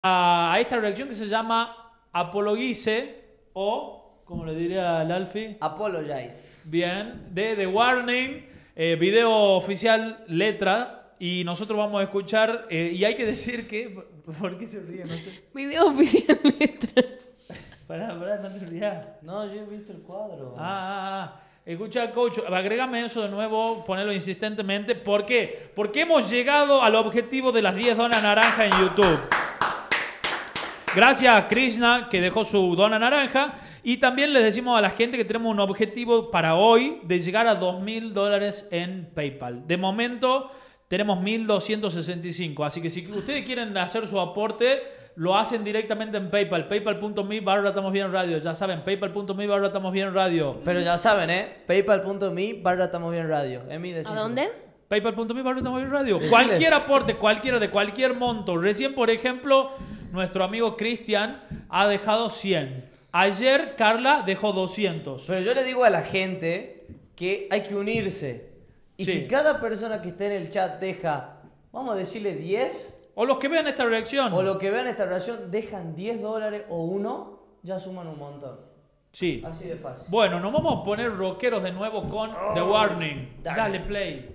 a esta reacción que se llama Apologize o, como le diría el Alfie, Apologize. bien, de The Warning, video oficial, letra, y nosotros vamos a escuchar, y hay que decir que, ¿por qué se ríe? No te... Video oficial letra. Pará, no te rías. No, yo he visto el cuadro. Escucha, coach, agrégame eso de nuevo, ponelo insistentemente. ¿Por qué? Porque hemos llegado al objetivo de las 10 donas naranja en YouTube. Gracias a Krishna, que dejó su dona naranja. Y también les decimos a la gente que tenemos un objetivo para hoy de llegar a $2.000 en PayPal. De momento tenemos 1.265. Así que si ustedes quieren hacer su aporte, lo hacen directamente en PayPal. PayPal.me/Estamos Bien Radio. Ya saben, PayPal.me/Estamos Bien Radio. Pero ya saben, PayPal.me/Estamos Bien Radio. Es mi decisión. ¿A dónde? PayPal.me/Estamos Bien Radio. Decirles. Cualquier aporte, de cualquier monto. Recién, por ejemplo, nuestro amigo Cristian ha dejado 100. Ayer Carla dejó 200. Pero yo le digo a la gente que hay que unirse. Y Sí. si cada persona que esté en el chat deja, vamos a decirle 10, O los que vean esta reacción. o lo que vean esta relación, dejan $10 o uno, ya suman un montón. Sí. Así de fácil. Bueno, nos vamos a poner rockeros de nuevo con The Warning. Dale play.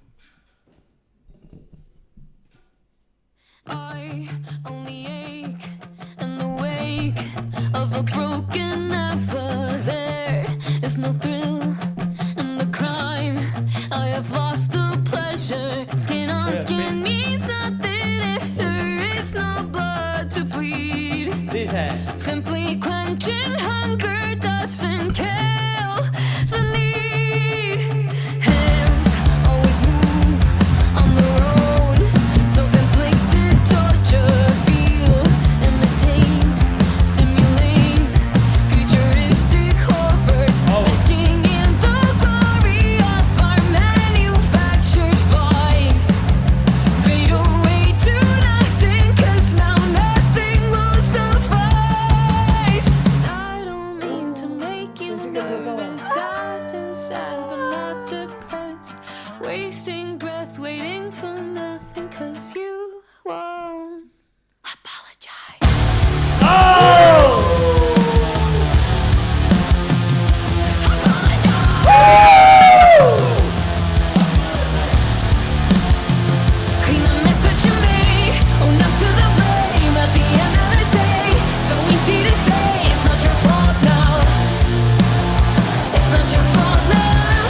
I only ache in the wake of a broken never. There is no thrill in the crime. I have lost the pleasure. Skin on skin means nothing if there is no blood to bleed. Dice. Simply quenching hunger doesn't kill the need. Hands always move on their own. Self-inflicted torture, feel, imitate, stimulate, futuristic horrors, basking in the glory of our manufactured vice. Fade away to nothing, 'cause now nothing will suffice. I don't mean to make you nervous. I've been sad but not depressed. Wasting breath, waiting for nothing, 'cause you won't apologize. Clean the mess that you made, own up to the blame. At the end of the day, so easy to say, it's not your fault now. It's not your fault now.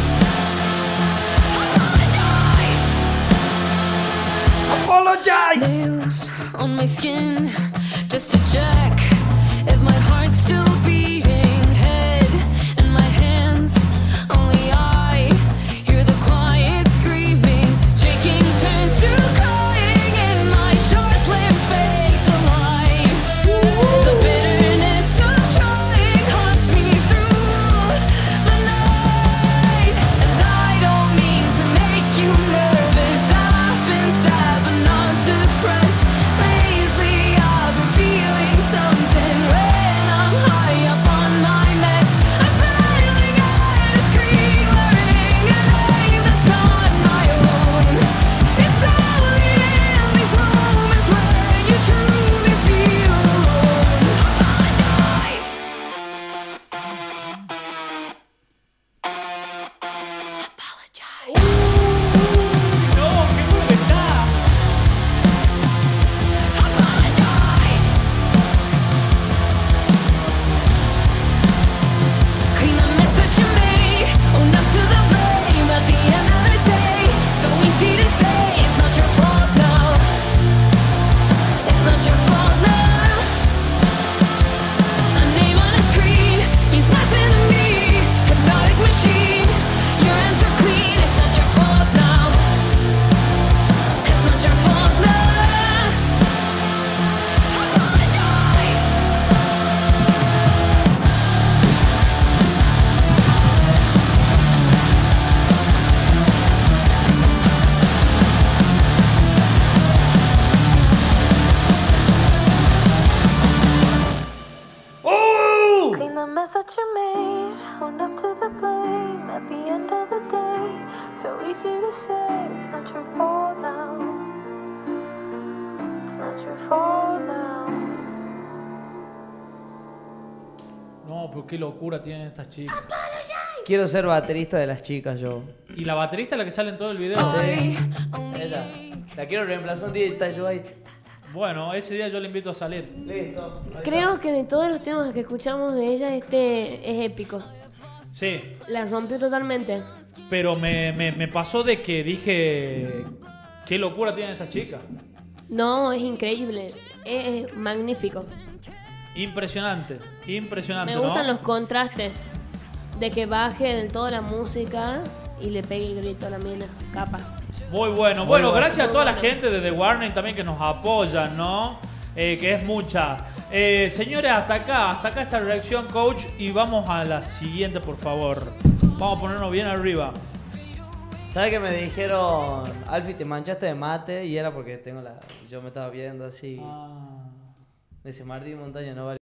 Apologize! Nails on my skin, just to check if my heart's still beating. Head in my hands, only I hear the quiet screaming. Shaking turns to crying in my short-lived fake delight. The bitterness of trying haunts me through the night. And I don't mean to make you nervous. I've been sad but not depressed. Lately I've been feeling something when I'm high up on my meds. I'm smiling at a screen, wearing a name that's not my own. It's only in these moments when you truly feel alone. Apologize. Apologize. No, qué bueno que está. Apologize. Clean the mess that you made, own up to the blame. At the end of the day, so easy to say, it's not your fault now. It's not your fault now. A name on a screen means nothing to me. Hypnotic machine, your hands are clean. It's not your fault now. It's not your fault now. Apologize. Clean the mess that you made, own up to the blame. At the end of the day, so easy to say, it's not your fault now. It's not your fault now. pero qué locura tienen estas chicas. Quiero ser baterista de las chicas yo. Y la baterista es la que sale en todo el video. Sí. Ella. La quiero reemplazar un día y está yo ahí. Bueno, ese día yo le invito a salir. Listo. Creo que de todos los temas que escuchamos de ella, este es épico. Sí, La rompió totalmente. pero me pasó de que dije, qué locura tienen estas chicas. No, es increíble. Es magnífico. Impresionante, impresionante, Me gustan ¿no? los contrastes. De que baje del todo la música y le pegue el grito a la mina. Capa. Muy bueno. Bueno, bueno. gracias a toda la Muy bueno. gente de The Warning también que nos apoyan, ¿no? Que es mucha. Señores, hasta acá esta reacción, coach. Y vamos a la siguiente, por favor. Vamos a ponernos bien arriba. ¿Sabes que me dijeron, Alfie, te manchaste de mate? Y era porque yo me estaba viendo así. Ah. Dice, Martín Montaña no vale.